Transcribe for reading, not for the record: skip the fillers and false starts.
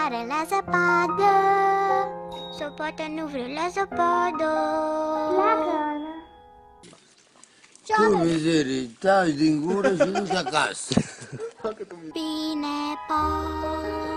sare la zăpadă. Sau poate nu vreau la zăpadă. Tu, mizerii, taci din gură și du-te acasă. Bine, pa.